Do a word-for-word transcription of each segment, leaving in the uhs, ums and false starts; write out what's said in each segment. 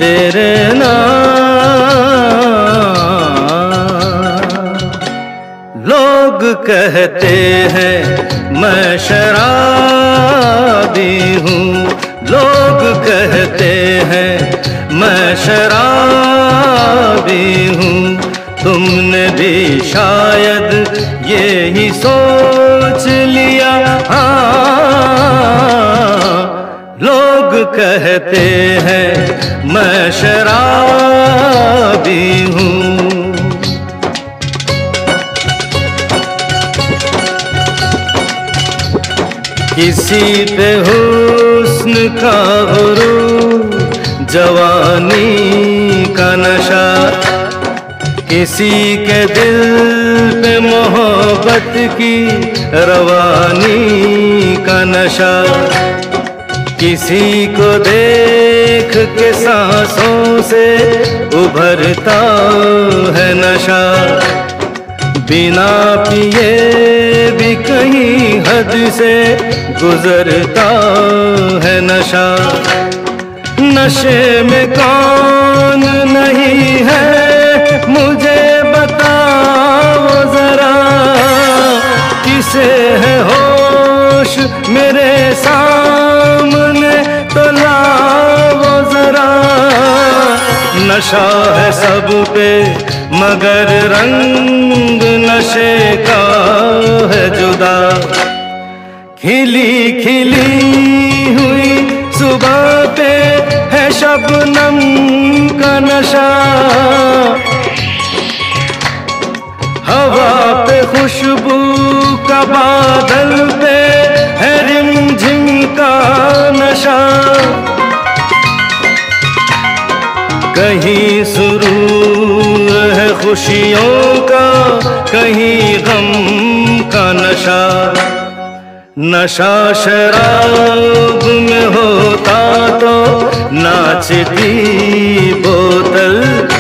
तेरे नाम। लोग कहते हैं मैं शराबी हूँ, लोग कहते हैं मैं शराबी हूँ, तुमने भी शायद ये ही सोच लिया। हाँ, लोग कहते हैं मैं शराबी हूँ। किसी पे हुस्न का गुरूर, जवानी का नशा, किसी के दिल पे मोहब्बत की रवानी का नशा, किसी को देख के सांसों से उभरता है नशा, बिना पिए भी कहीं हद से गुजरता है नशा। नशे में कौन नहीं है मुझे बताओ जरा, किसे है होश मेरे सामने तो लाओ जरा। नशा है सब पे मगर रंग नशे का है जुदा। खिली खिली हुई सुबह पे है शबनम का नशा, हवा पे खुशबू का बादल पे है रिमझिम का नशा। कहीं सुरूर है खुशियों का, कहीं गम का नशा। नशा शराब में होता तो नाचती बोतल,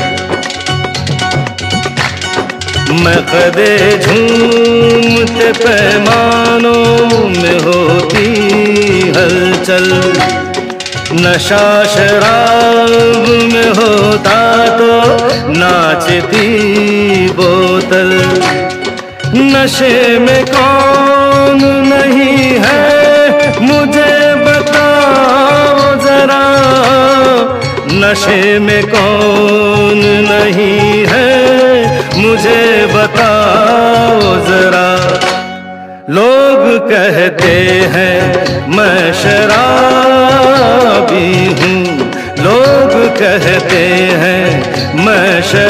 मकदे झूमते पैमानों में होती हलचल। नशा शराब में होता तो नाचती बोतल, नशे में कौन नहीं है मुझे बताओ जरा, नशे में कौन नहीं है मुझे बताओ जरा। लोग कहते हैं मैं शराबी हूँ, लोग कहते हैं मैं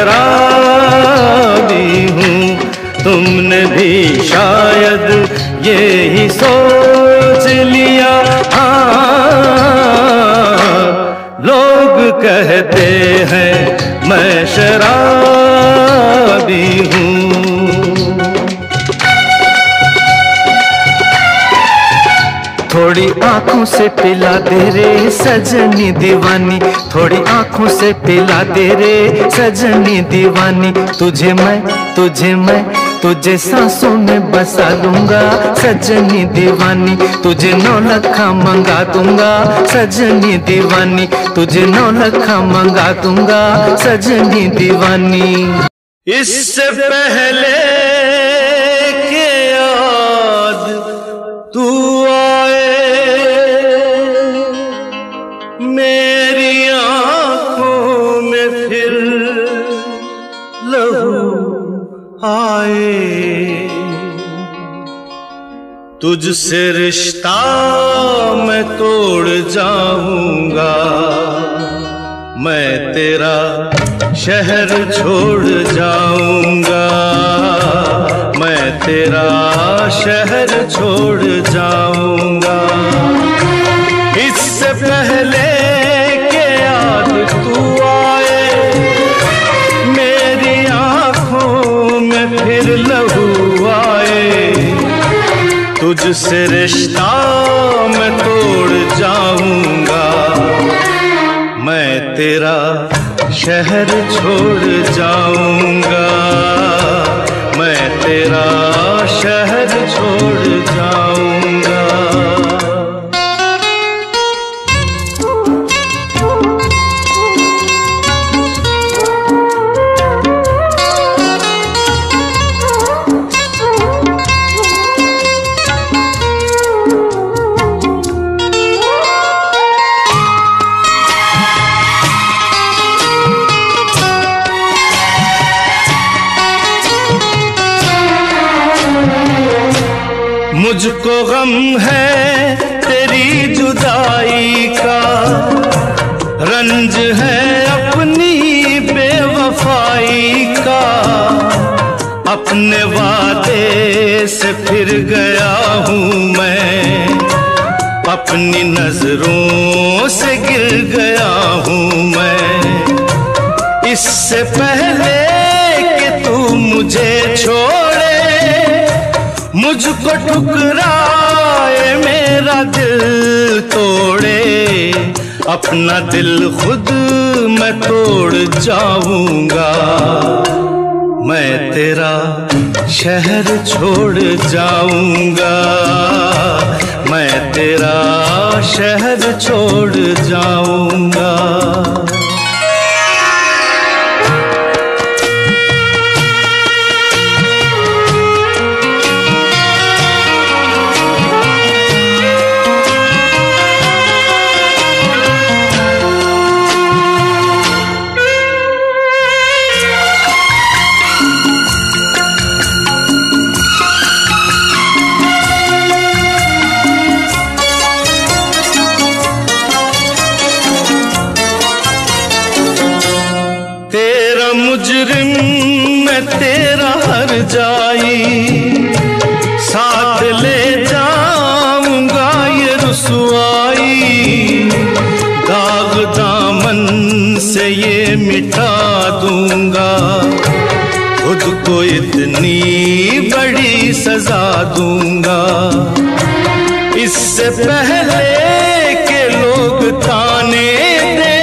शराबी हूँ, तुमने भी शायद ये ही सोच लिया। हाँ, लोग कहते हैं मैं शराबी हूँ। थोड़ी आंखों से पिला दे रे सजनी दीवानी, थोड़ी आंखों से पिला दे रे सजनी दीवानी। तुझे मैं तुझे मैं तुझे सांसों में बसा लूंगा सजनी दीवानी, तुझे नौ लखा मंगा दूंगा सजनी दीवानी, तुझे नौ लखा मंगा दूंगा सजनी दीवानी। इससे पहले के याद तू आए मेरी आंखों में फिर लहू आए, तुझसे रिश्ता मैं तोड़ जाऊंगा, मैं तेरा शहर छोड़ जाऊंगा, मैं तेरा शहर छोड़ जाऊंगा। इससे पहले के याद तू आए मेरी आंखों में फिर लहू आए, तुझसे रिश्ता मैं तोड़ जाऊंगा, मैं तेरा शहर छोड़ जाऊंगा, मैं तेरा शहर छोड़ जाऊंगा। मुझको गम है तेरी जुदाई का, रंज है अपनी बेवफाई का। अपने वादे से फिर गया हूँ मैं, अपनी नजरों से गिर गया हूँ मैं। इससे पहले कि तू मुझे छोड़े, मुझको ठुकराए, मेरा दिल तोड़े, अपना दिल खुद मैं तोड़ जाऊंगा। मैं तेरा शहर छोड़ जाऊंगा, मैं तेरा शहर छोड़ जाऊंगा। मुजरिम मैं तेरा हर जाई, साथ ले जाऊंगा ये रुसवाई। दाग दामन से ये मिटा दूंगा, खुद को इतनी बड़ी सजा दूंगा। इससे पहले के लोग ताने दे,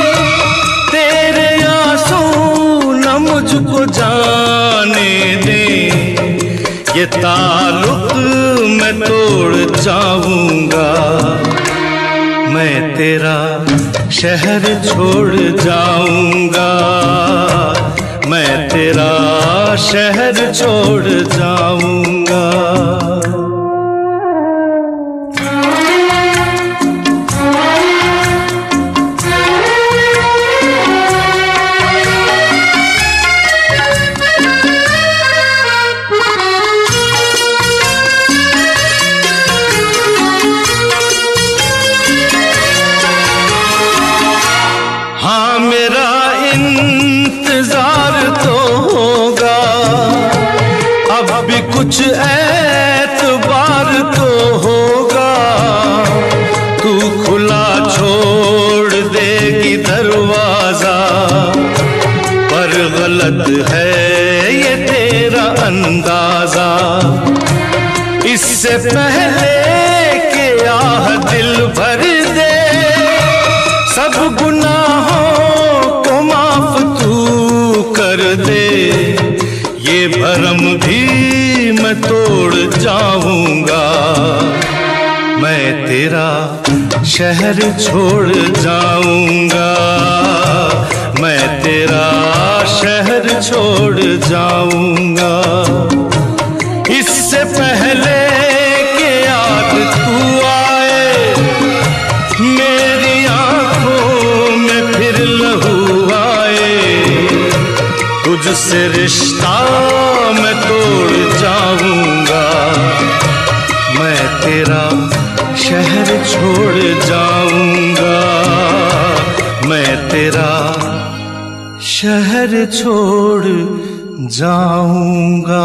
मुझको जाने दे, ये ताल्लुक मैं तोड़ जाऊंगा। मैं तेरा शहर छोड़ जाऊंगा, मैं तेरा शहर छोड़ जाऊंगा। हाँ मेरा इंतजार तो होगा, अब भी कुछ एतबार तो होगा। तू खुला छोड़ देगी दरवाजा, पर गलत है ये तेरा अंदाजा। इससे पहले कि आह दिल भर दे, सब गुनाहों को माफ तू कर दे, ये भरम भी मैं तोड़ जाऊंगा। मैं तेरा शहर छोड़ जाऊंगा, मैं तेरा शहर छोड़ जाऊंगा। इससे पहले कि याद तू आए, मेरी आंखों में फिर लहू आए, तुझसे रिश्ता मैं तोड़ जाऊंगा। मैं तेरा शहर छोड़ जाऊंगा, मैं तेरा शहर छोड़ जाऊंगा।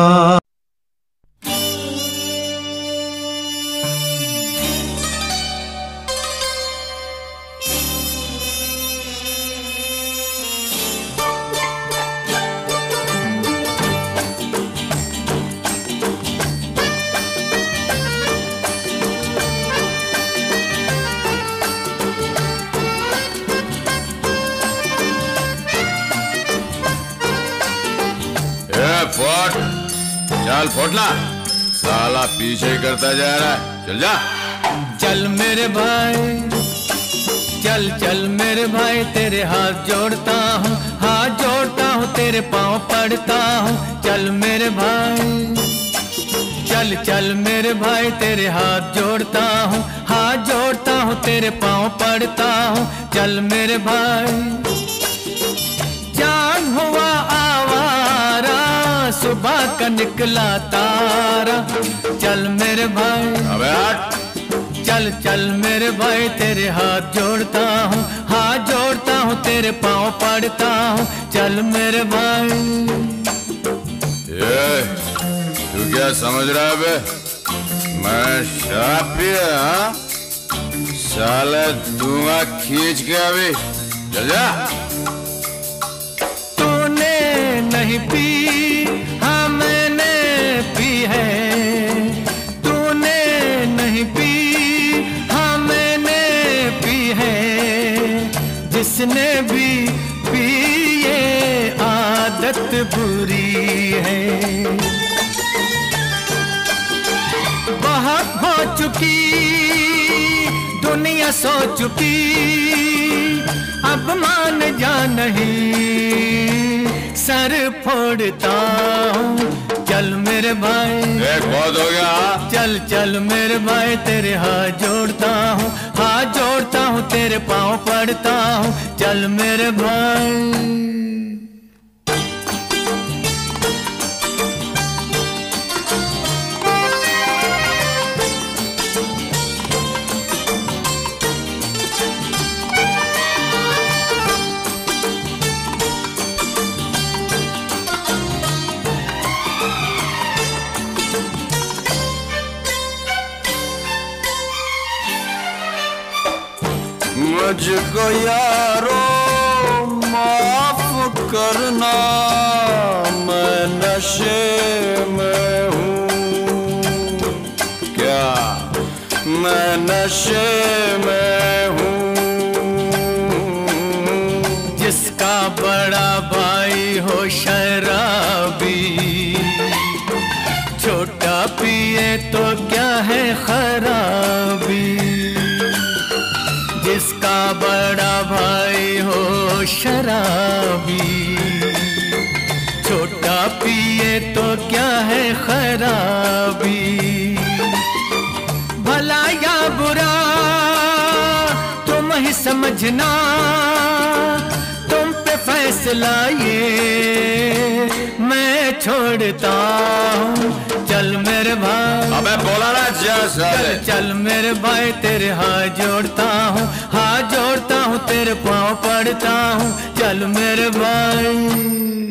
फोट चल फोटला, साला पीछे करता जा रहा है, चल जा। चल मेरे भाई, चल चल मेरे भाई, तेरे हाथ जोड़ता हूँ, हाथ जोड़ता हूँ, तेरे पाँव पड़ता हूँ। चल मेरे भाई, चल चल मेरे भाई, तेरे हाथ जोड़ता हूँ, हाथ जोड़ता हूँ, तेरे पाँव पड़ता हूँ। चल मेरे भाई, जान हुआ आवारा सुबह का निकला तारा। चल मेरे भाई, अबे हट। चल चल मेरे भाई तेरे हाथ जोड़ता हूँ, हाथ जोड़ता हूँ तेरे पाँव पड़ता हूँ। चल मेरे भाई। ये तू क्या समझ रहा है बे? मैं शराब पिया? हाँ साले दूंगा खींच के अभी। चल जा। तूने नहीं पी, हाँ मैंने पी है। तूने नहीं पी, हाँ मैंने पी है। जिसने भी पी ये आदत बुरी है। बहुत हो चुकी दुनिया सो चुकी, अब मान जा नहीं सर फोड़ता हूँ। चल मेरे भाई, देख बहुत हो गया। चल चल मेरे भाई तेरे हाथ जोड़ता हूँ, हाथ जोड़ता हूँ तेरे पाँव पड़ता हूँ। चल मेरे भाई। मुझको यारो माफ करना, मैं नशे में हूँ। क्या मैं नशे में हूँ? जिसका बड़ा भाई हो शराबी, छोटा पिए तो क्या है खराबी। जिसका बड़ा भाई हो शराबी, छोटा पिए तो क्या है खराबी। भला या बुरा तुम ही समझना, तुम पे फैसला ये मैं छोड़ता हूँ। चल मेरे भाई, अबे बोला ना जा साले। चल चल मेरे भाई तेरे हाथ जोड़ता हूँ, हाथ जोड़ता हूँ तेरे पाँव पड़ता हूँ। चल मेरे भाई।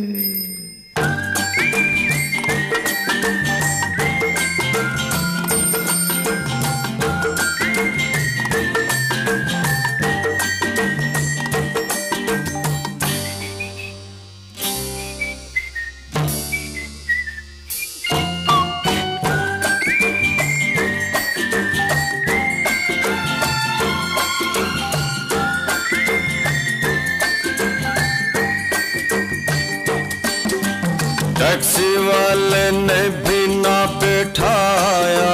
टैक्सी वाले ने भी ना बैठाया,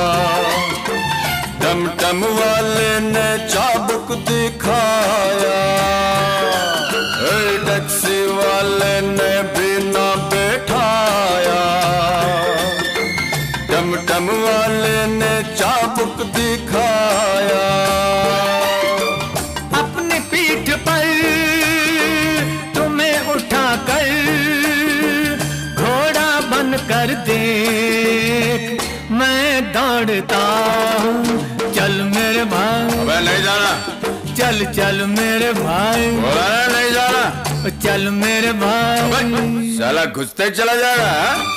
टमटम वाले ने चाबुक दिखाया। टैक्सी वाले ने भी ना बैठाया, टमटम वाले ने चाबुक दिखाया। अपनी पीठ पर तुम्हें उठाकर कर देख मैं दौड़ता हूँ। चल मेरे भाई, अबे नहीं जाना। चल चल मेरे भाई, बोला ना नहीं जाना। चल मेरे भाई। साला घुसते चला जाएगा।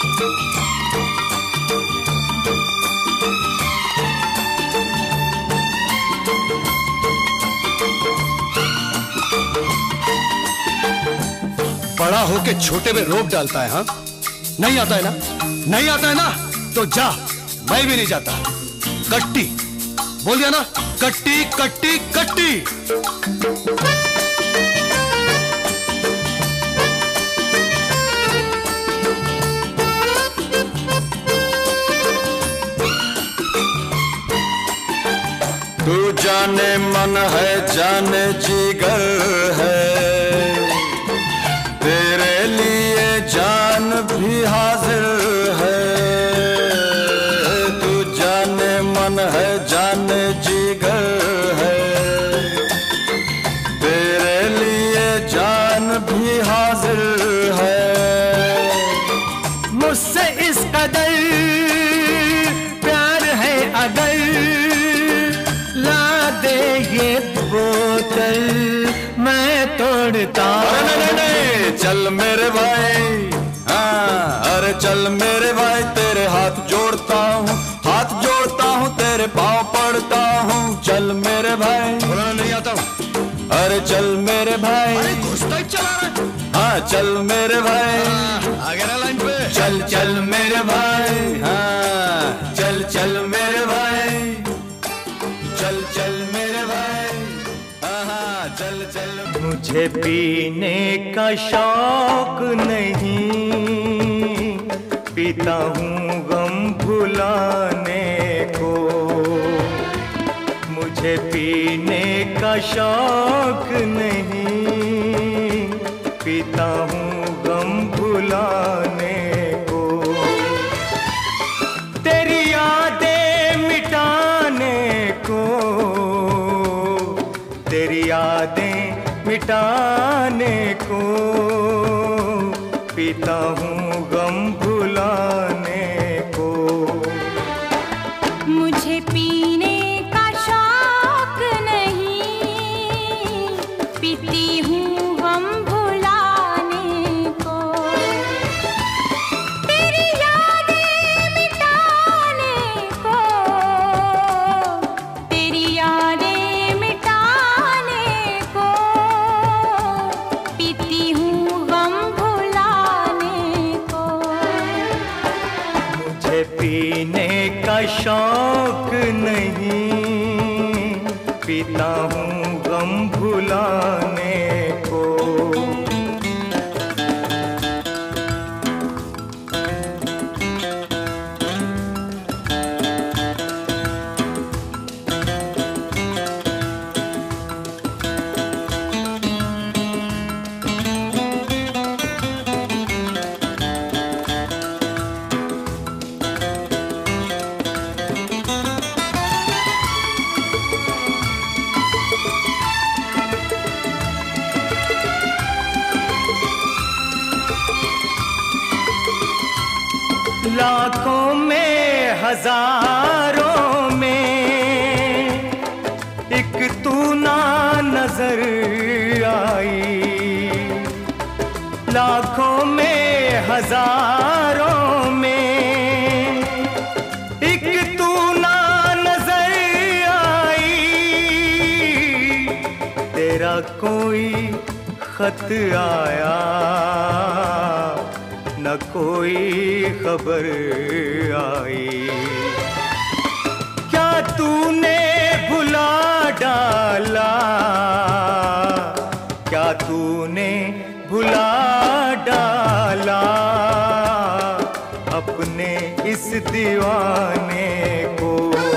बड़ा होके छोटे में रोक डालता है। हाँ नहीं आता है ना, नहीं आता है ना तो जा, मैं भी नहीं जाता। कट्टी बोल दिया ना, कट्टी कट्टी कट्टी। तू जाने मन है जाने जिगर है, तेरे लिए जान भी हाजिर है। तू जाने मन है जाने जिगर है, तेरे लिए जान भी हाजिर है। बोतल मैं तोड़ता हूँ। नहीं नहीं चल मेरे भाई, हाँ अरे चल मेरे भाई, तेरे हाथ जोड़ता हूँ, हाथ जोड़ता हूँ, तेरे पाँव पड़ता हूँ। चल मेरे भाई, बोला नहीं आता हूँ। अरे चल मेरे भाई, अरे घुसता ही चला रहा है। हाँ चल मेरे भाई, आ गया ना लाइन पे। चल चल मेरे भाई, हाँ चल चल मेरे भाई, चल चल मेरे भाई, हाँ हाँ चल चल। मुझे पीने का शौक नहीं, पीता हूँ गम भुलाने को। मुझे पीने का शौक नहीं, पीता हूँ गम भुलाने को। तेरी यादें मिटाने को, तेरी यादें मिटाने को, पीता हूँ गम भुलाने को। मुझे पीने का शौक नहीं, पीती हूँ गम भुलाने को। तेरी यादें मिटाने को, तेरी यादें मिटाने को, पीती हूँ गम भुलाने को। मुझे पीने का शौक नहीं, पीता हूँ गम भुलाने को। लाखों में हजारों में एक तू ना नजर आई। लाखों में हजारों में एक तू ना नजर आई। तेरा कोई खत आया न कोई खबर आई। क्या तूने भुला डाला, क्या तूने भुला डाला अपने इस दीवाने को।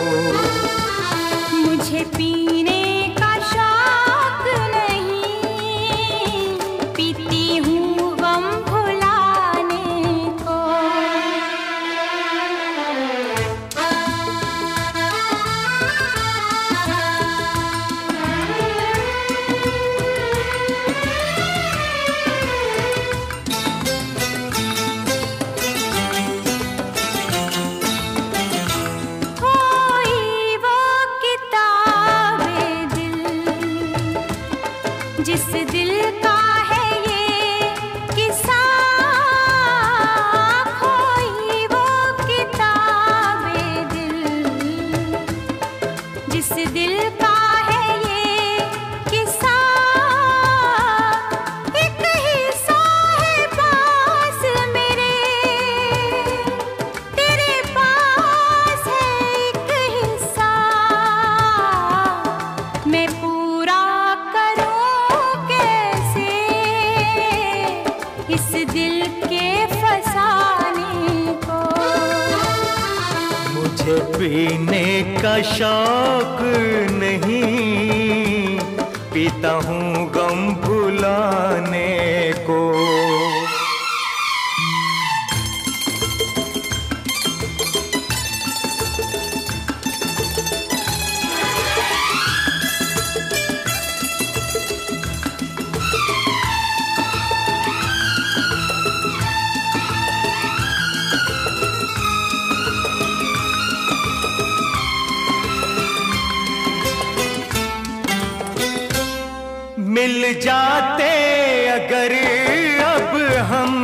मुझे पीने का शौक नहीं, पीती हूँ गम भुलाने को। कोई वो किताबे दिल, जिस दिल का है ये किस्सा। कोई वो किताबे दिल, जिस दिल का है ये किस्सा। एक हिस्सा है पास मेरे, तेरे पास है एक हिस्सा। मैं पूरा करूं कैसे इस दिल के फसाने को। मुझे पीने का शौक नहीं, पीता हूँ गम भुलाने को। मिल जाते अगर अब हम,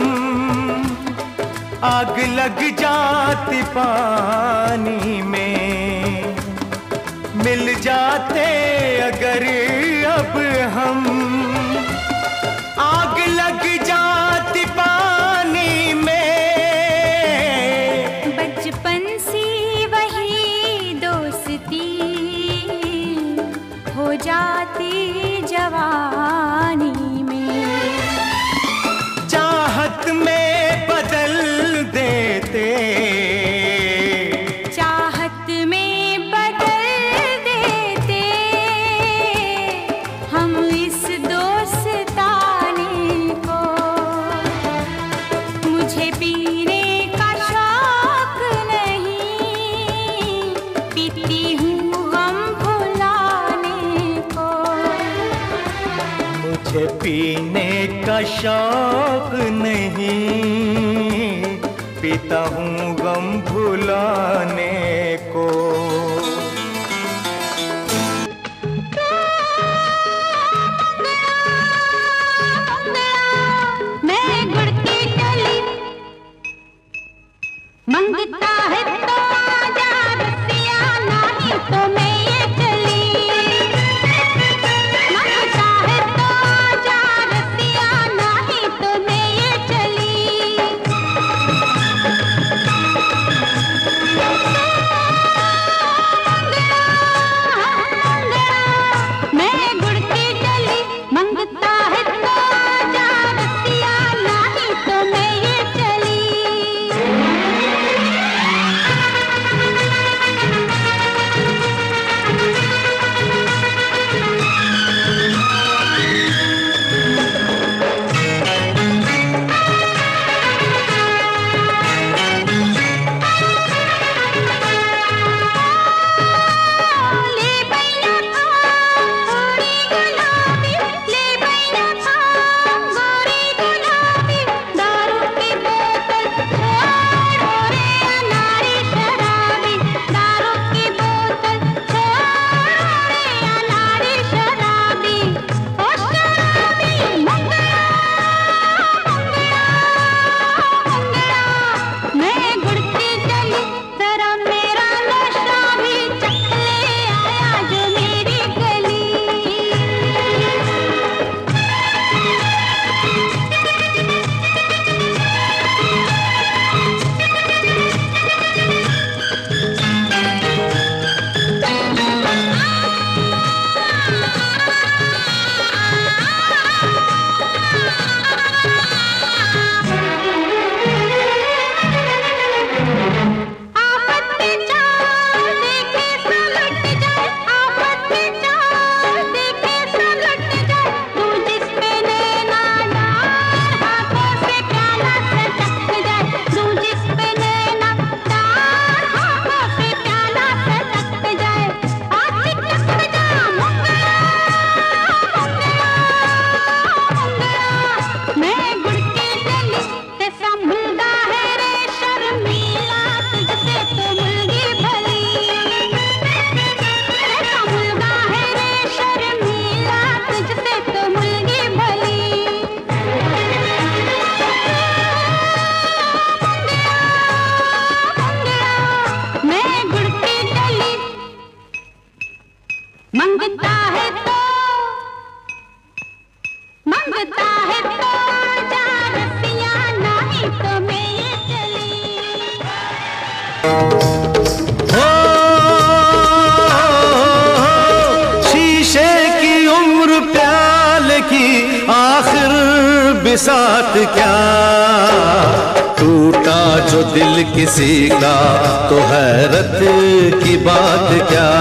आग लग जाती पानी में। मिल जाते अगर अब हम, आग लग जाती पानी में। बचपन सी वही दोस्ती हो जाती जवानी में। चाहत में बदल देते, चाहत में बदल देते हम इस दोस्ताने को। मुझे पीने का शौक नहीं, पीती हूँ गम भुलाने को। मुझे पीने का शौक नहीं, पीता हूँ गम भुलाने को। मैं गुड़ की डली मंगता है तो आजा रसिया, नहीं तो मैं ये चली। मंगता है तो आजा रसिया, नहीं तो मैं ये चली। मैं गुड़ की डली मंगता है तो आजा रसिया, नहीं तो मैं ये चली। ले बैया गोरी गुलाबी, ले बैया गोरी गुलाबी। दारू की बोतल छोड़ो रे अनारी शराबी, दारू की बोतल छोड़ो रे अनारी शराबी। ओ शराबी मंगला मंगला मंगला, मैं गुड़ की डली जरा मेरा नशा भी चख ले आया जो मेरी गली। आफत में चाल देखे सलट जाए, आफत में चाल देखे सलट जाए। तू जिस पे नैना डाल हाथों से प्याला सटक जाए, तू जिस पे नैना डाल हाथों से प्याला सटक जाए। आज टक जा मंगला मंगला मंगला, मैं गुड़ की डली ते संभलदा है रे शर्मीला, तुझसे तो मुलगी भली। ऐसा मुलगा है रे शर्मीला, तुझसे तो मुलगी भली। मैं गुड़ की डली मंगता है तो मंगता है तो आजा रसिया, नहीं तो मैं ये चली। हो शीशे की उम्र प्याले की आखिर बिसात क्या। टूटा जो दिल किसी का तो हैरत की बात क्या।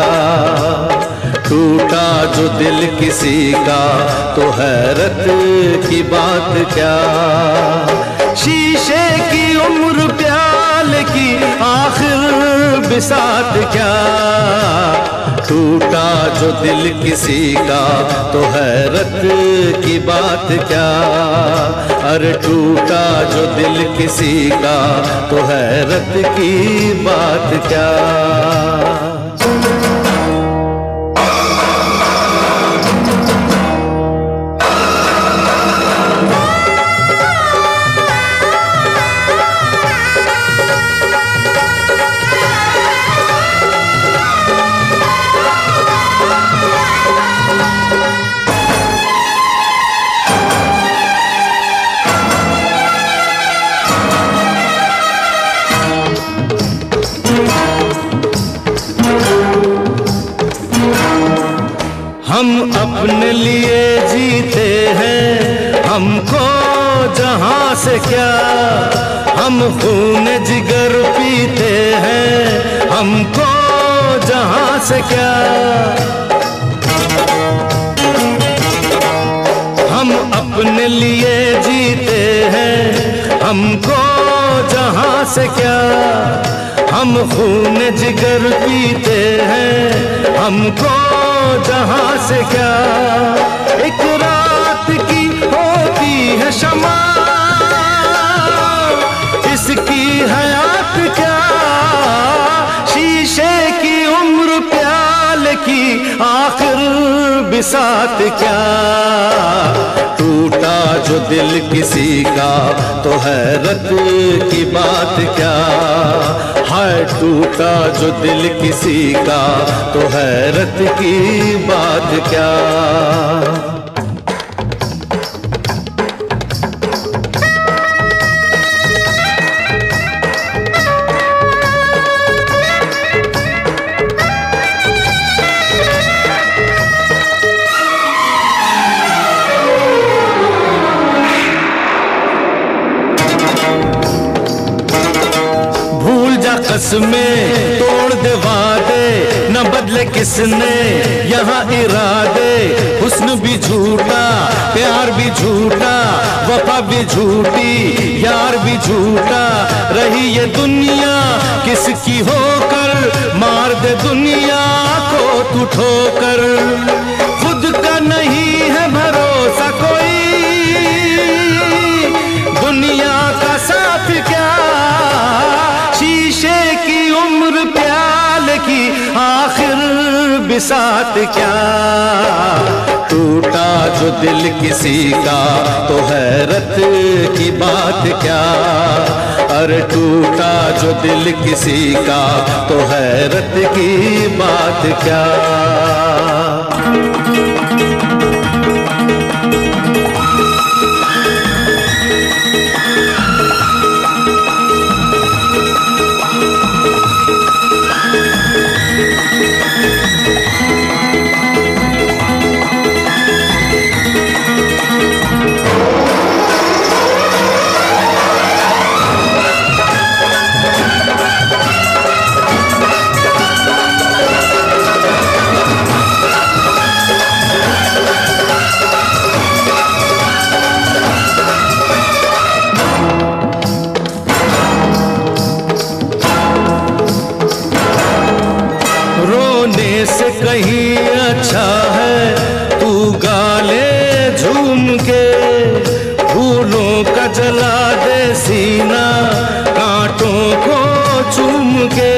टूटा जो दिल किसी का तो हैरत की बात क्या। शीशे की उम्र प्याले की आखिर बिसात क्या। टूटा जो दिल किसी का तो हैरत की बात क्या। अरे टूटा जो दिल किसी का तो हैरत की बात क्या। हमको जहां से क्या, हम खून जिगर पीते हैं, हमको जहां से क्या। हम अपने लिए जीते हैं, हमको जहां से क्या, हम खून जिगर पीते हैं, हमको जहां से क्या। एक रात की होती है शमा, इसकी हयात क्या, शीशे की उम्र प्याल की आखिर बिसात क्या। टूटा जो दिल किसी का तो हैरत की बात क्या, हाय टूटा जो दिल किसी का तो हैरत की बात क्या। कसमें तोड़ दे वादे, न बदले किसने यहाँ इरादे। हुस्न भी झूठा, प्यार भी झूठा, वफा भी झूठी, यार भी झूठा। रही ये दुनिया किसकी होकर, मार दे दुनिया को तू ठोकर। खुद का नहीं है भरोसा कोई, दुनिया का साथ क्या, शीशे की उम्र प्याल की आखिर बिसात क्या। टूटा जो दिल किसी का तो हैरत की बात क्या, अरे टूटा जो दिल किसी का तो हैरत की बात क्या। कहीं अच्छा है तू गाले झूम के, फूलों का जला दे सीना कांटों को चूम के।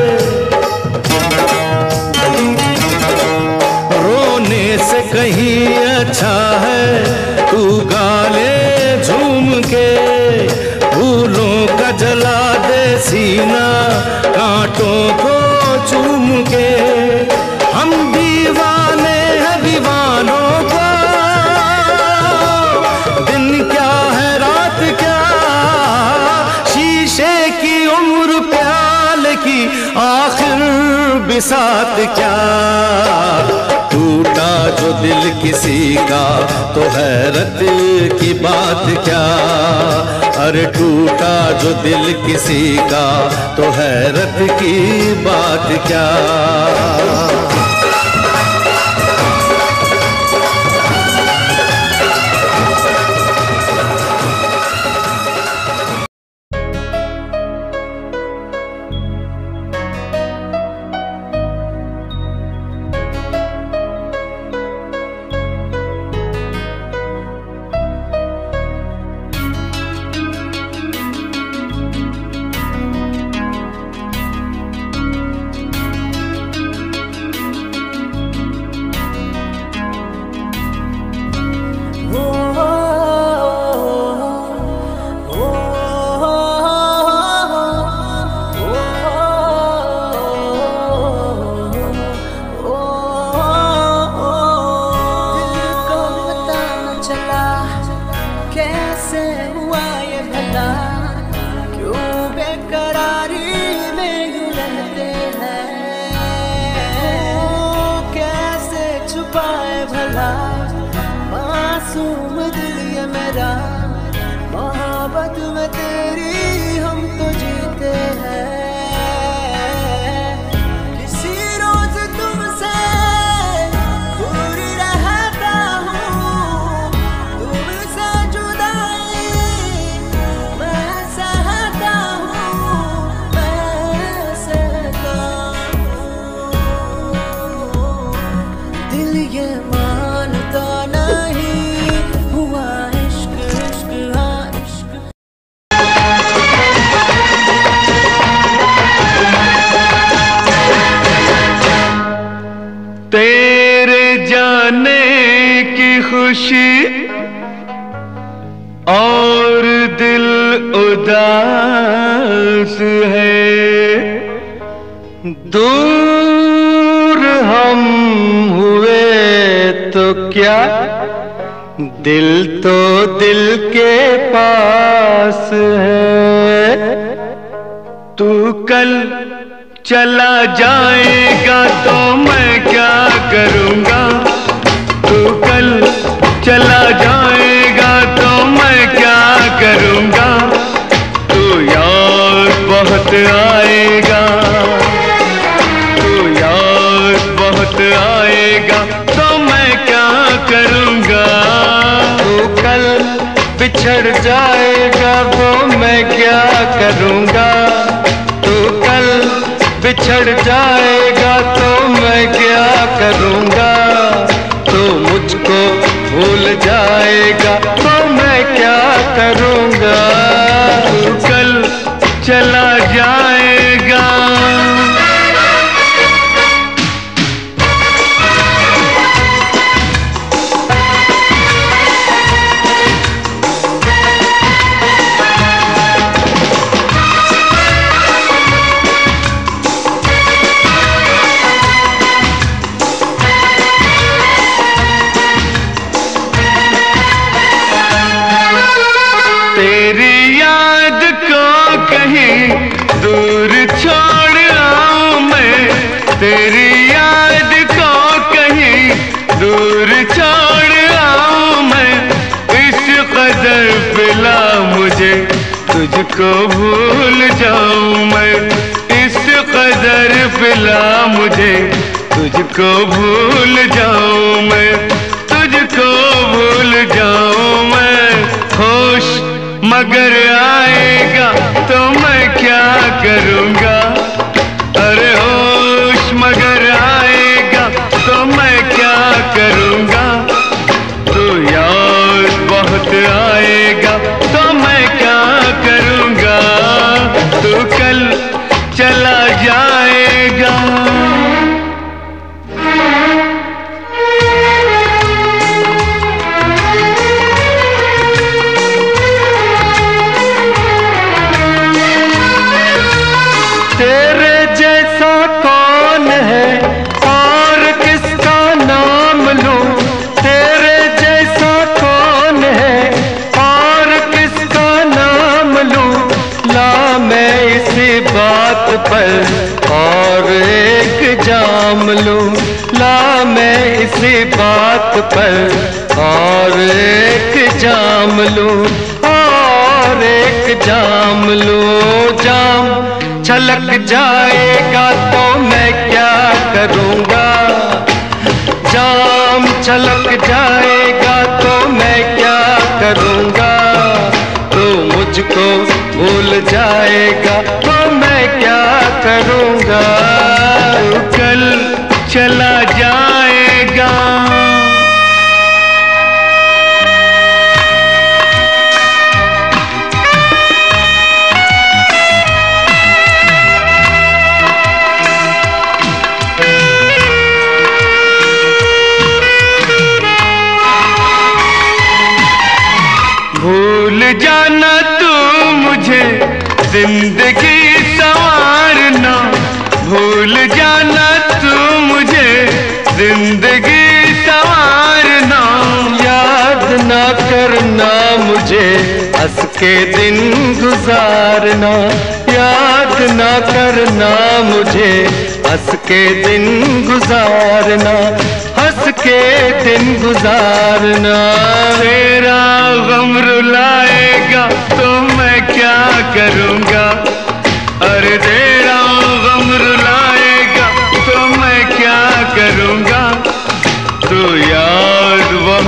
रोने से कहीं अच्छा है तू गाले झूम के, फूलों का जला दे सीना कांटों को चूम के। हम दीवाने हैं दीवानों को, दिन क्या है रात क्या, शीशे की उम्र प्याल की आखिर बिसात क्या। टूटा जो दिल किसी का तो हैरत की बात क्या, अरे टूटा जो दिल किसी का तो हैरत की बात क्या। मैं तेरी हम तो जीते हैं। किसी रोज तुमसे दूर रहता हूँ, तुमसे जुदाई मैं सहता हूँ, मैं सहता हूँ। दिल ये मानता नहीं हुआ इश्क, इश्क हाँ इश्क। तेरे जाने की खुशी और दिल उदास है, दूर हम हुए तो क्या, दिल तो दिल के पास है। तू कल चला जाएगा तो मैं क्या करूँगा, तू कल चला जाएगा तो मैं क्या करूँगा। तू याद बहुत आएगा, तू याद बहुत आएगा तो मैं क्या करूँगा। तू कल बिछड़ जाएगा तो मैं क्या करूँगा, तू कल बिछड़ जाएगा तो मैं क्या करूँगा। तू मुझको भूल जाएगा तो मैं क्या करूँगा। तू कल चला जाएगा। तेरी याद को कहीं दूर छोड़ आऊं मैं, तेरी याद को कहीं दूर छोड़ आऊं मैं। इस कदर पिला मुझे तुझको भूल जाऊं मैं, इस कदर पिला मुझे तुझको भूल जाऊं मैं, तुझको भूल जाऊं मैं। होश मगर आएगा तो मैं क्या करूँगा, अरे होश मगर आएगा तो मैं क्या करूँगा। तो याद बहुत आएगा तो मैं क्या करूँगा। तू कल चला जाएगा। तेरे जैसा कौन है और किसका नाम लूं, तेरे जैसा कौन है और किसका नाम लूं। ला मैं इसी बात पर और एक जाम लूं, ला मैं इसी बात पर और एक जाम लूं, और एक जाम लूं। जाम छलक जाएगा तो मैं क्या करूँगा, जाम छलक जाएगा तो मैं क्या करूँगा। तो मुझको भूल जाएगा तो मैं क्या करूँगा। तू कल चला जाएगा। भूल जाना तू मुझे जिंदगी संवारना, भूल जाना तू मुझे जिंदगी संवारना। याद ना करना मुझे हंस के दिन गुजारना, याद ना करना मुझे हंस के दिन गुजारना, हंस के दिन गुजारना। तेरा गम रुलाएगा तो मैं क्या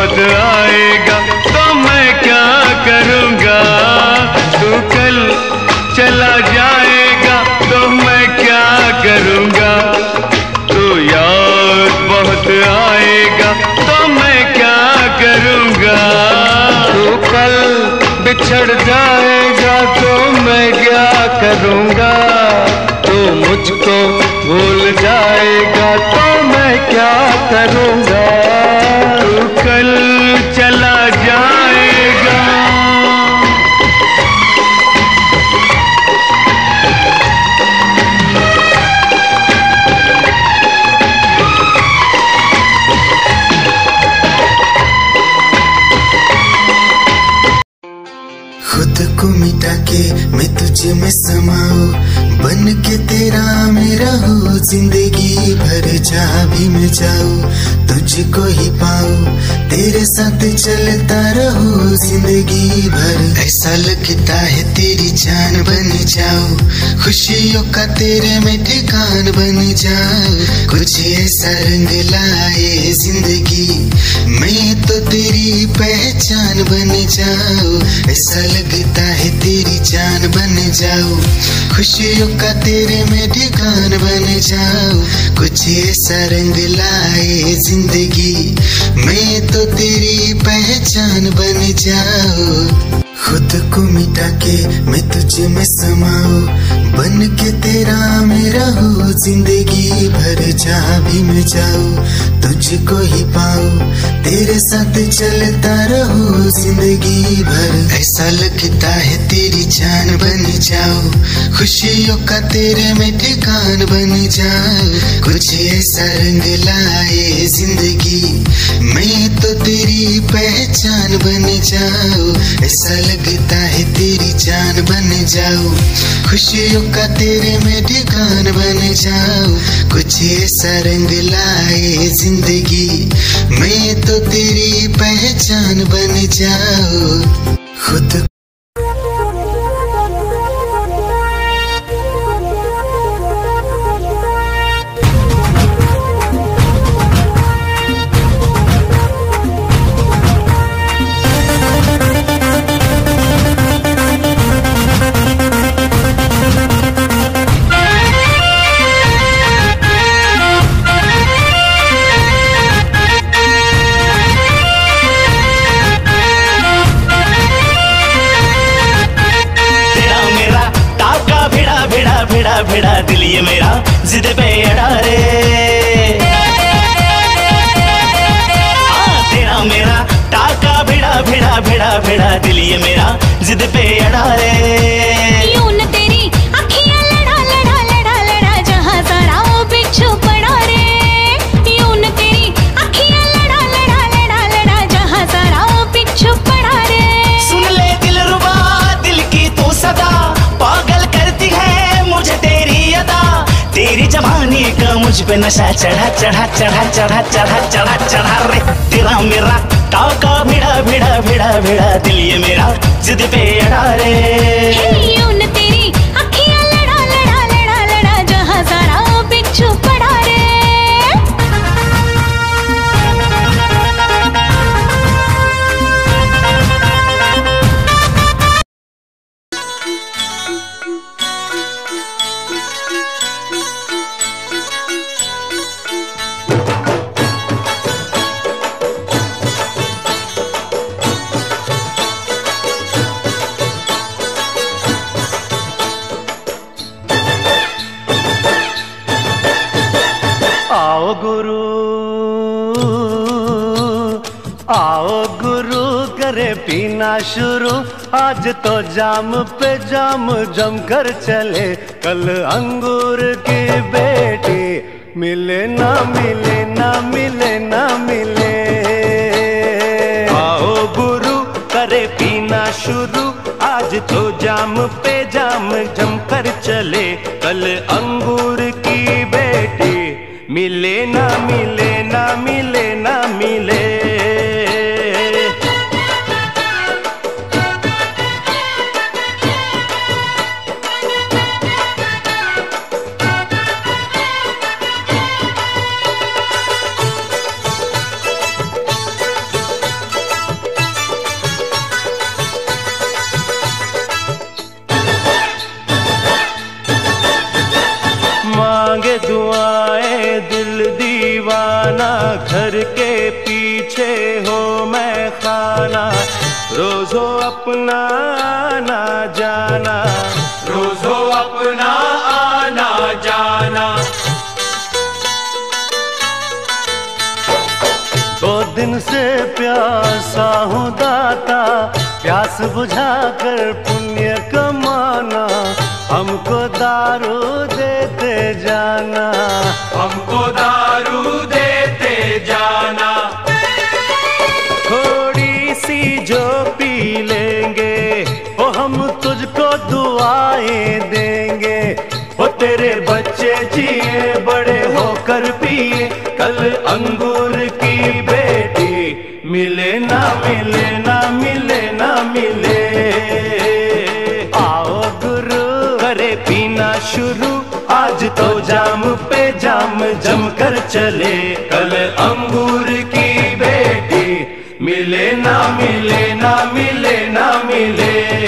बहुत आएगा तो मैं क्या करूँगा। तू कल चला जाएगा तो मैं क्या करूँगा। तू याद बहुत आएगा तो मैं क्या करूँगा। तू कल बिछड़ जाएगा तो मैं क्या करूँगा। तू मुझको भूल जाएगा तो मैं क्या करूँगा। तू कल चला जाएगा। खुद को मिटा के मैं तुझे में समाऊं, बन के तेरा मैं रहूं जिंदगी भर। जहाँ भी मैं जाऊं तुझको ही पाऊं, तेरे साथ चलता रहूं जिंदगी भर। ऐसा लगता है तेरी जान बन जाऊं, खुशियों का तेरे में ठिकान बन जाऊं। कुछ ऐसा रंग लाए जिंदगी, मैं तो तेरी पहचान बन जाऊं। ऐसा लगता है तेरी जान बन जाऊं, खुशियों का तेरे में ठिकान बन जाऊं। कुछ ऐसा रंग लाए जिंदगी, मैं तो तेरी पहचान बन जाऊं। खुद को मिटा के मैं तुझे में समाऊं, बन के तेरा मैं रहूं जिंदगी भर। जहाँ भी मैं जाऊं तुझको ही पाऊं, तेरे साथ चलता रहूं जिंदगी भर। ऐसा लगता है तेरी जान बन जाऊं, खुशियों का तेरे में ठिकान बन जाऊं। कुछ ऐसा रंग लाए जिंदगी, मैं तो तेरी पहचान बन जाऊं। ऐसा लगता है तेरी जान बन जाऊं, खुशियों का तेरे में ठिकान बन जाऊं। कुछ ऐसा रंग लाए जिंदगी, मैं तो तेरी पहचान बन जाऊं। खुद भिड़ा दिल ये मेरा जिद पे अड़ा रे। हाँ तेरा मेरा टाका भिड़ा भिड़ा भिड़ा भिड़ा दिल ये मेरा जिद पे अड़ा रे। यूं न तेरी अखियां लड़ा लड़ा लड़ा लड़ा जहाँ सारा वो बिच्छू पड़ा रे। यूं न तेरी अखियां लड़ा लड़ा लड़ा लड़ा जहाँ सारा वो बिच्छू पड़ा रे। सुन ले दिलरुबा दिल की तू सदा, पागल करती है मुझे तेरी अदा। तेरी जवानी का मुझ पे नशा चढ़ा चढ़ा चढ़ा चढ़ा चढ़ा चढ़ा चढ़ा रे। तेरा मेरा टाका भिड़ा भिड़ा भिड़ा भिड़ा दिल ये मेरा जिद पे अड़ा रे। यूं न तेरी अखियां लड़ा लड़ा लड़ा लड़ा जहाँ सारा वो बिच्छू पड़ा रे। आओ गुरु आओ गुरु करे पीना शुरू, आज तो जाम पे जाम जम कर चले। कल अंगूर की बेटी मिले ना मिले ना मिले ना मिले। आओ गुरु करे पीना शुरू, आज तो जाम पे जाम जम कर चले। कल अंगूर की बेटी मिले ना मिले ना मिले ना मिले। खाना, रोज हो अपना आना जाना, रोज हो अपना आना जाना। दो दिन से प्यासा हूँ दाता, प्यास बुझा कर पुण्य कमाना, हमको दारू देते जाना, हमको दारू देते जाना। थोड़ी सी जो पी लेंगे ओ हम तुझको दुआएं देंगे, ओ तेरे बच्चे जिए बड़े होकर पिए, कल अंगूर की बेटी मिले ना मिले ना मिले ना मिले। आओ गुरु करे पीना शुरू, आज तो जाम पे जाम जम कर चले, कल अंगूर की बेटी मिले ना मिले ना मिले ना मिले।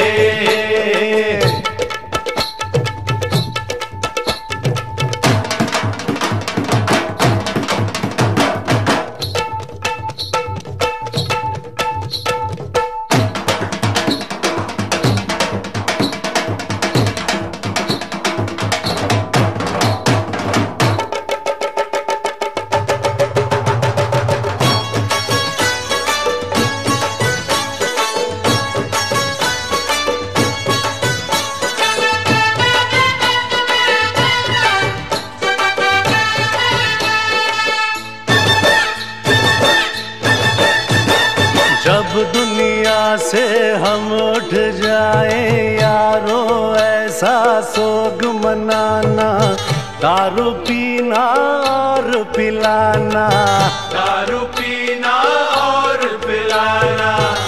जब दुनिया से हम उठ जाए यारो ऐसा सोग मनाना, दारू पीना और पिलाना, दारू पीना और पिलाना।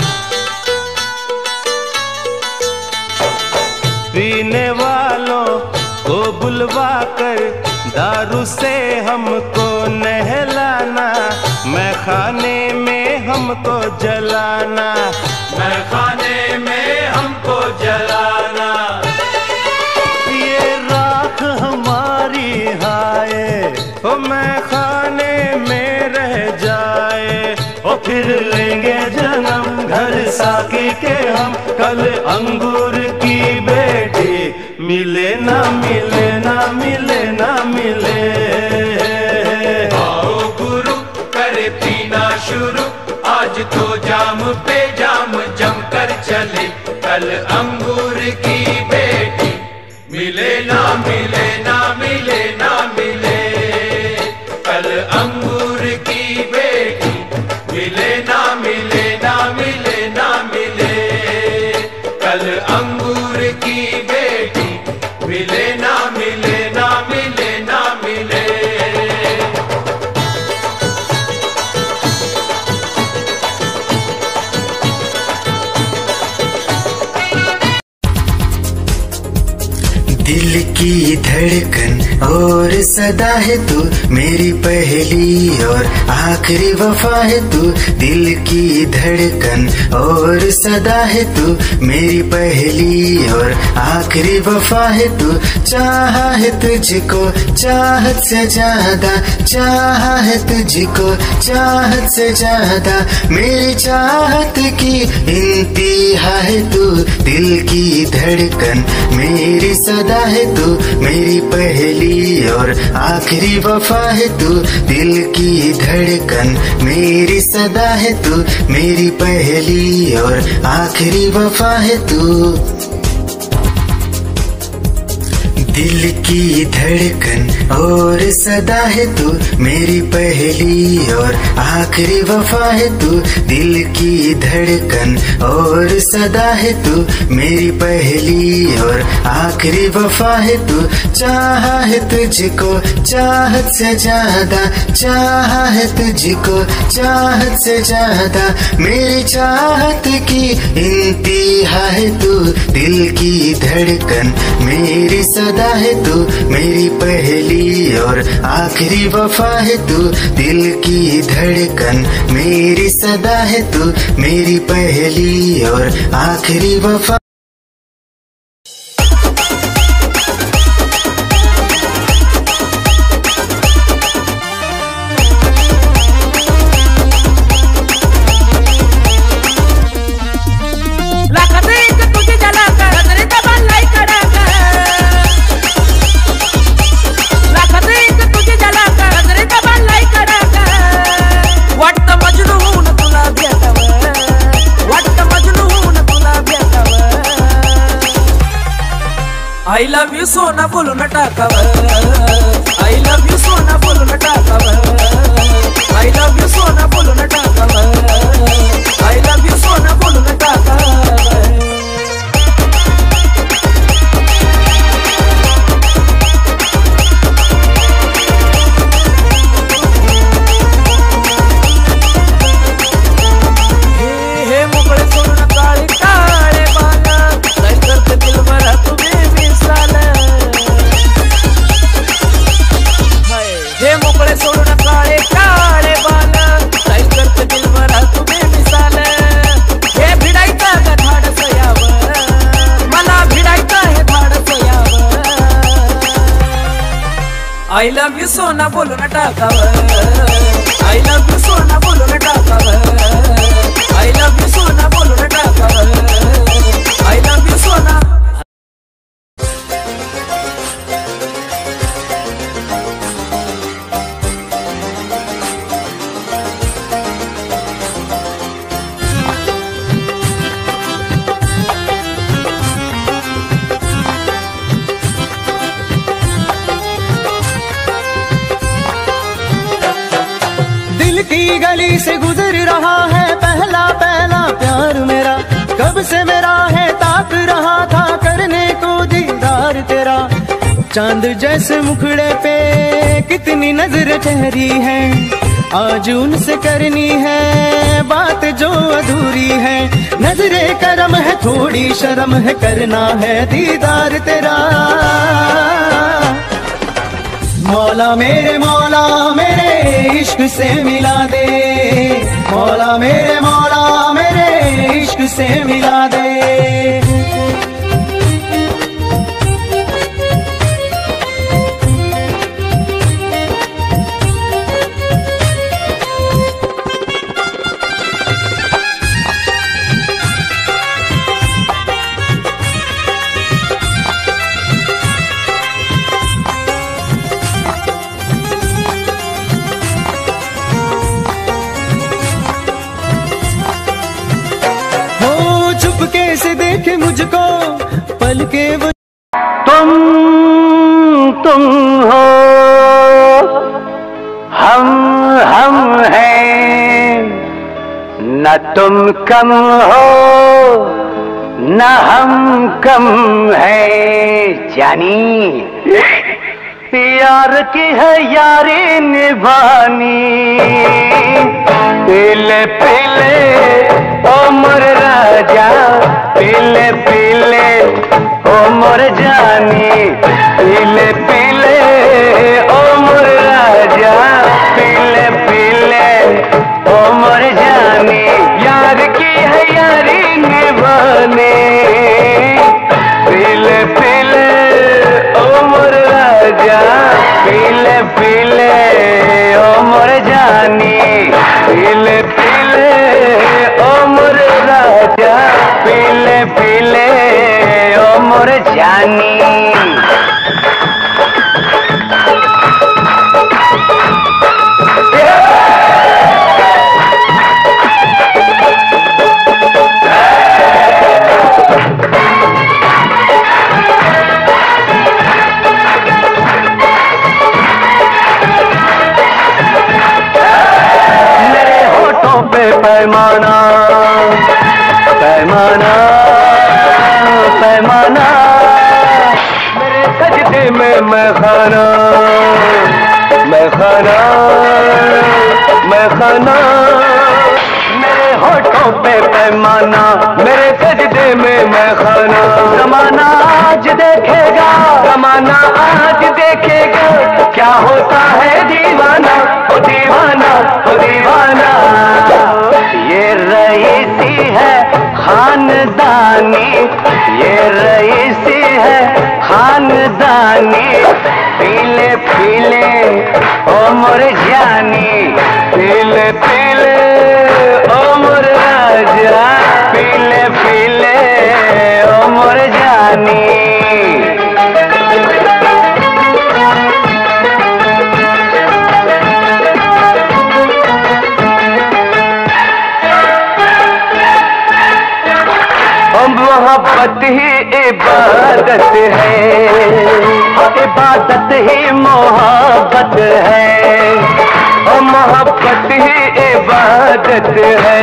पीने वालों को बुलवा कर दारू से हमको नहलाना, मैं खाने में हमको जलाना, मैं खाने में हमको जलाना। ये राख हमारी हाय ओ मैं खाने में रह जाए, ओ फिर लेंगे जन्म घर साकी के हम, कल अंगूर की बेटी मिले ना मिले ना मिले ना मिले। आओ गुरु करे पीना शुरू, आज तो जाम पे जाम जम कर चले, कल अंगूर की बेटी मिले ना मिले ना मिले ना मिले। कल अंगूर की बेटी मिले ना मिले ना मिले ना मिले। कल अंगूर की बेटी मिले ना मिले ना मिले ना मिले। दिल की धड़कन और सदा है तू, मेरी पहली और आखिरी वफा है तू। दिल की धड़कन और सदा है तू, मेरी पहली और आखिरी वफा है तू। चाहा है तुझको चाहत से ज्यादा, चाहा है तुझको चाहत से ज्यादा, मेरी चाहत की इंतहा है तू। दिल की धड़कन मेरी सदा है तू, मेरी पहली और आखिरी वफा है तू। दिल की धड़कन मेरी सदा है तू, मेरी पहली और आखिरी वफा है तू। दिल की धड़कन और सदा है तू, मेरी पहली और आखिरी वफा है तू। दिल की धड़कन और सदा है तू, मेरी पहली और आखिरी वफा है तू। चाहा है तुझको चाहत से ज्यादा, चाहा है तुझको चाहत से ज्यादा, मेरी चाहत की इंतहा है तू। दिल की धड़कन मेरी सदा है तू, मेरी पहली और आखिरी वफा है तू। दिल की धड़कन मेरी सदा है तू, मेरी पहली और आखिरी वफा। I love you सोना बोलू न टाकावर I love you सोना बोलू न टाकावर I love you सोना बोलू न टाकावर I love you सोना बोलू न टाकावर I love you सोना बोलू न टाकावर I love you सोना बोलू न टाकावर I love you सोना बोलू न टाकावर I love you सोना की गली से गुजर रहा है पहला पहला प्यार मेरा कब से मेरा है ताक रहा था करने को दीदार तेरा चांद जैसे मुखड़े पे कितनी नजर ठहरी है आज उनसे करनी है बात जो अधूरी है नजरे करम है थोड़ी शर्म है करना है दीदार तेरा मौला मेरे मौला मेरे इश्क से मिला दे मौला मेरे मौला मेरे इश्क से मिला दे कैसे देखे मुझको पल के वो तुम तुम हो हम हम हैं न तुम कम हो न हम कम हैं जानी यार की है यारी निभानी पीले पीले ओ मोर राजा पीले पीले ओ मोर जानी पीले पीले ओ मोर राजा पीले पीले ओ मोर जानी यार की है यारी निभाने पीले पीले ओ मोर राजा पीले पीले ओ मोर जानी पीले पीले ओ मोर राजा पीले पीले ओ मोर जानी पैमाना पैमाना पैमाना मेरे सजदे में मैं खाना मैं खाना मैं खाना मेरे होठों पे पैमाना मेरे सजदे में मैं खाना जमाना आज देखेगा जमाना आज देखेगा क्या होता है दीवाना ओ दीवाना ओ दीवाना ये रईसी है खानदानी ये रईसी है खानदानी पीले पीले ओ मोर जानी पीले पीले ओ मोर राजा पीले पीले ओ मोर जानी मोहब्बत ही इबादत है, इबादत ही मोहब्बत है, ओ मोहब्बत ही इबादत है,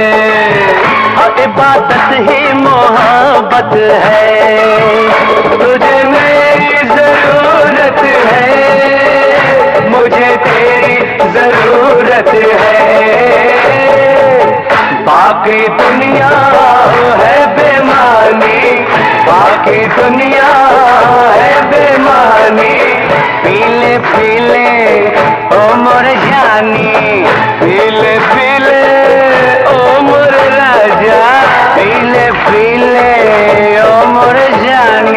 इबादत ही मोहब्बत है। तुझे मेरी जरूरत है, मुझे तेरी जरूरत है, बाकी दुनिया है बेमानी, बाकी दुनिया है बेमानी। पीले पीले ओ मोर जानी, पीले पीले ओ मोर राजा, पीले पीले ओ मोर जानी।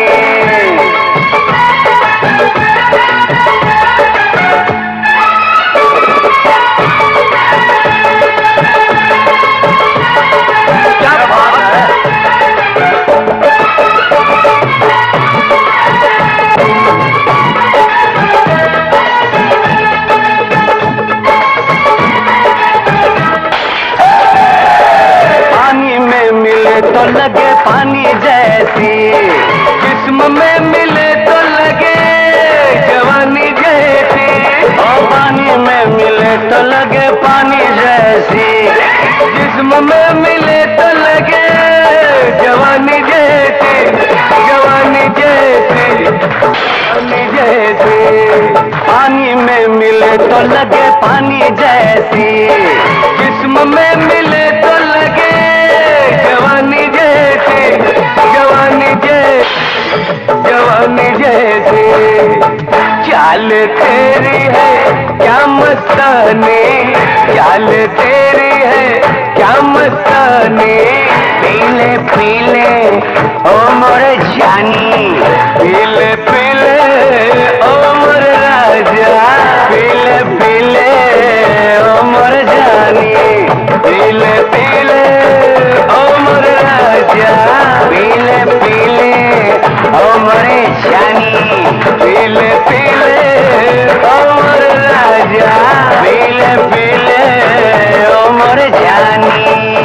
तो लगे पानी जैसी, जिस्म में मिले तो लगे जवानी जैसी, और पानी में मिले तो लगे पानी जैसी, जिस्म में मिले तो लगे जवानी जैसी, जवानी जैसी, जवानी जैसी। पानी में मिले तो लगे पानी जैसी, जिस्म में मिले तो लगे जवानी जैसी, जवानी जैसी, जवानी जैसी। चाल तेरी है क्या मस्तानी, चाल तेरी है क्या मस्तानी। पीले पीले ओ मोर जानी, पीले पीले ओ मोर राजा, पीले पीले ओ मोर जानी, पीले पीले ओ मोर राजा, पीले पीले ओ मोर जानी, पीले पीले ओ मोर राजा, पीले पीले ओ मोर जानी।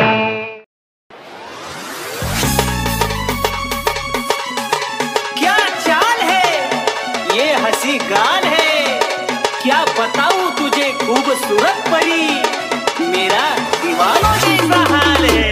क्या चाल है, ये हंसी गाल है, क्या बताऊं तुझे खूबसूरत परी, मेरा दीवानों जैसा हाल है।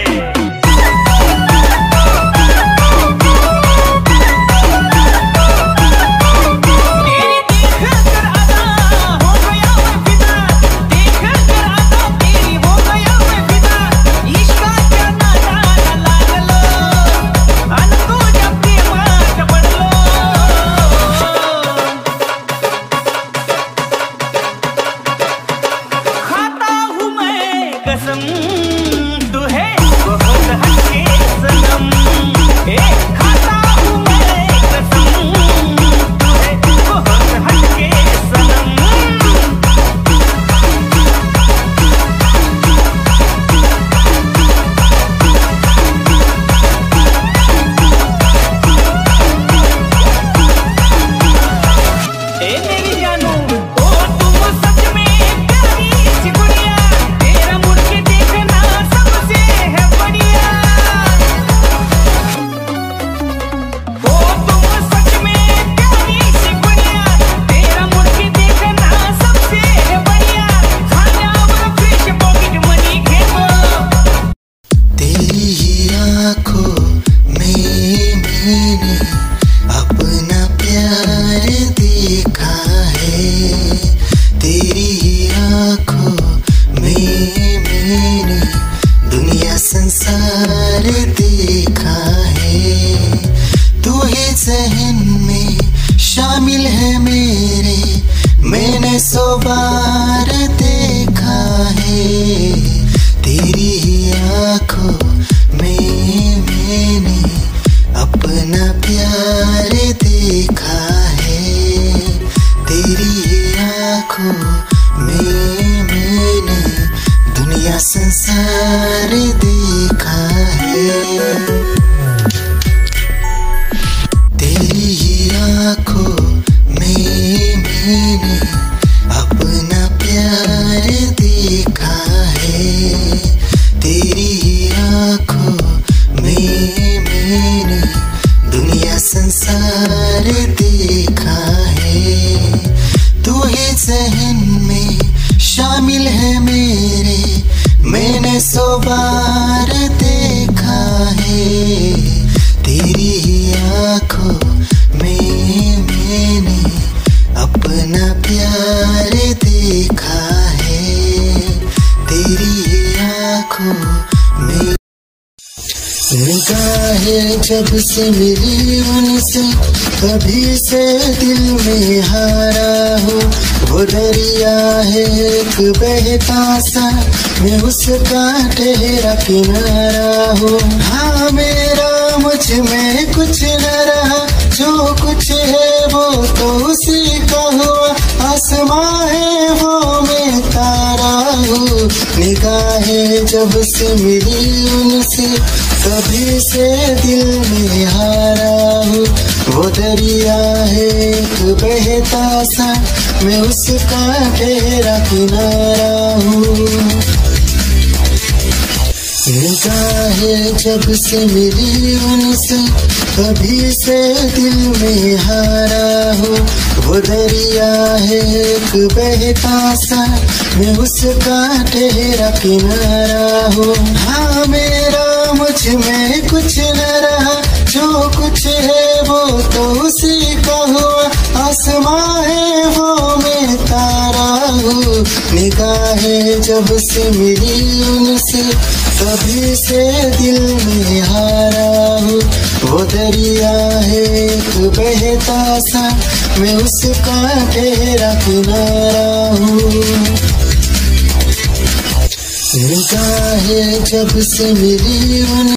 अपना प्यार देखा है। तेरी आंखों में मैंने अपना प्यार देखा है, तेरी आंखों में। निगाहें जब से मिली उनसे कभी से दिल में हारा हूँ, वो दरिया है एक बहता सा, मैं उसका ठहरा किनारा हूँ। हाँ मेरा मुझ में कुछ न रहा, जो कुछ है वो तो उसी का हुआ, आसमां है वो मैं तारा हूँ। निगाहें जब से मिली उनसे कभी से दिल में हारा हूँ, वो दरिया है एक बहता सा, मैं उसका ठहरा किनारा हूँ। निगाहें जब से मिली उनसे कभी से दिल में हारा हूँ, वो दरिया है एक बहता सा, मैं उसका ठहरा किनारा हूँ। हाँ मेरा मुझ में कुछ न रहा, जो कुछ है वो तो उसी का हुआ, आसमां है वो मैं तारा हूँ। निगाहें जब से मिली उनसे कभी से दिल में हारा हूँ, वो दरिया है एक बहता सा, मैं उसका ठहरा किनारा हूँ। निगाहें जब से मिली उन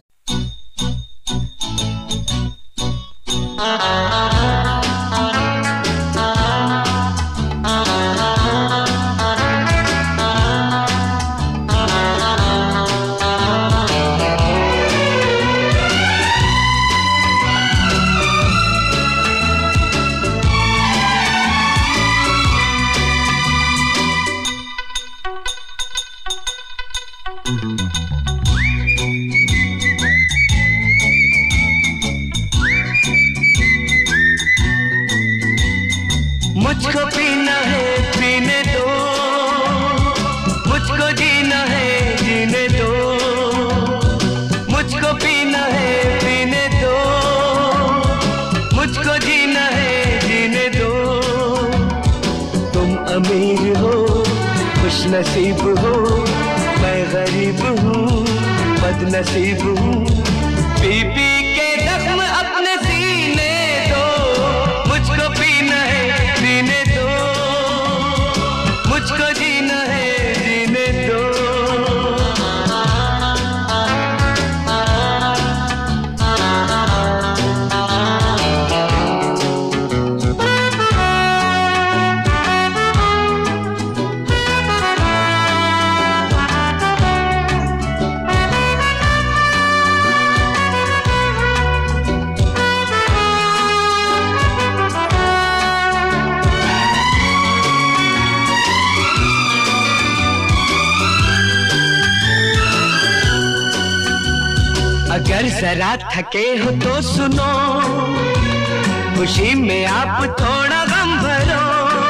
मुझको पीना है पीने दो, मुझको जीना है जीने दो, मुझको पीना है पीने दो, मुझको जीना है जीने दो। तुम अमीर हो खुश नसीब हो, मैं गरीब हूँ बदनसीब हूँ, पी पी के जख्म अपने सीने दो, मुझको पीना है पीने दो, मुझको जीना है जीने दो। अगर जरा थके हो तो सुनो, खुशी में आप थोड़ा गम भरो,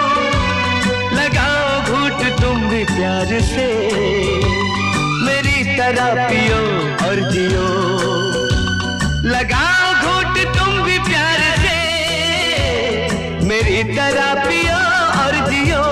लगाओ घूट तुम भी प्यार से, मेरी तरह पियो और जियो, लगाओ घूट तुम भी प्यार से, मेरी तरह पियो और जियो।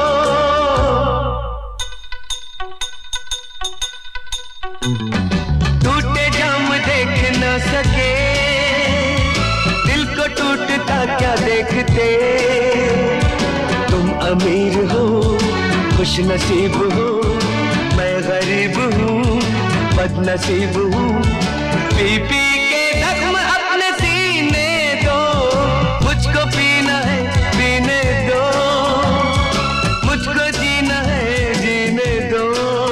टूटे जाम देख न सके, दिल को टूटता क्या देखते, तुम अमीर हो खुश नसीब हो, मैं गरीब हूँ बदनसीब हूँ, पी पी के जख्म अपने सीने दो, मुझको पीना है पीने दो, मुझको जीना है जीने दो।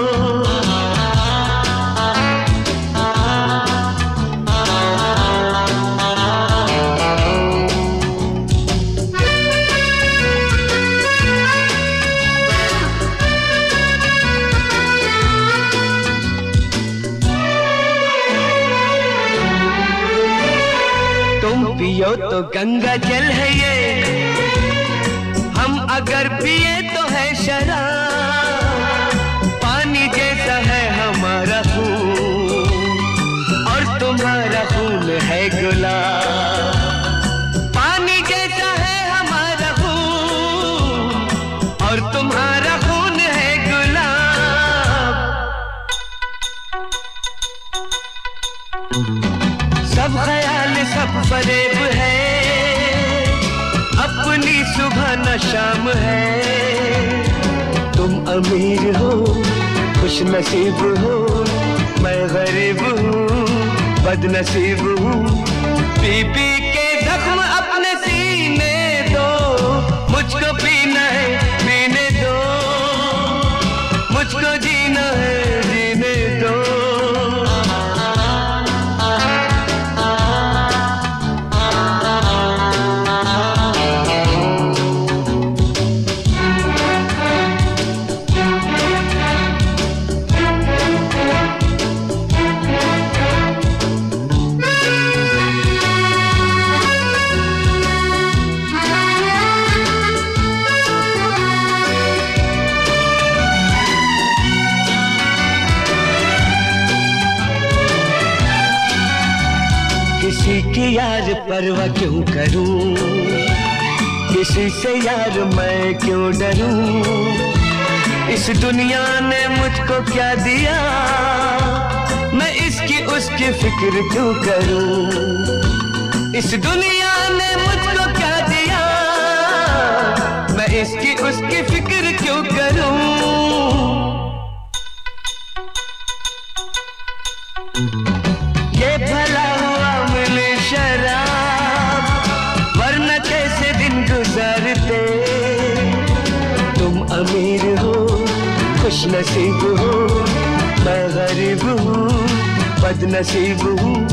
पियो तो गंगा जल है ये, हम अगर पिए तो है शराब, पानी जैसा है हमारा खून और तुम्हारा हमारा खून है गुलाब, पानी जैसा है हमारा खून और तुम्हारा खून है गुलाब। सब ख्याल सब फरेब है, अपनी सुबह न शाम है। तुम अमीर हो खुश नसीब हो, मैं गरीब हूँ बदनसीब हूँ। पी पी के जख्म अपने सीने दो, मुझको पीना है पीने दो, मुझको जीना है जीने दो। किसी की यार परवाह क्यों करूं, किसी से यार मैं क्यों डरूं। इस दुनिया ने मुझको क्या दिया, मैं इसकी उसकी फिक्र क्यों करूं। इस दुनिया ने मुझको क्या दिया, मैं इसकी उसकी फिक्र क्यों करूं। ये भला हुआ मिले शराब, वरना कैसे दिन गुजारते। तुम अमीर हो खुश नसीब हो, मैं गरीब हूँ बदनसीब हूँ।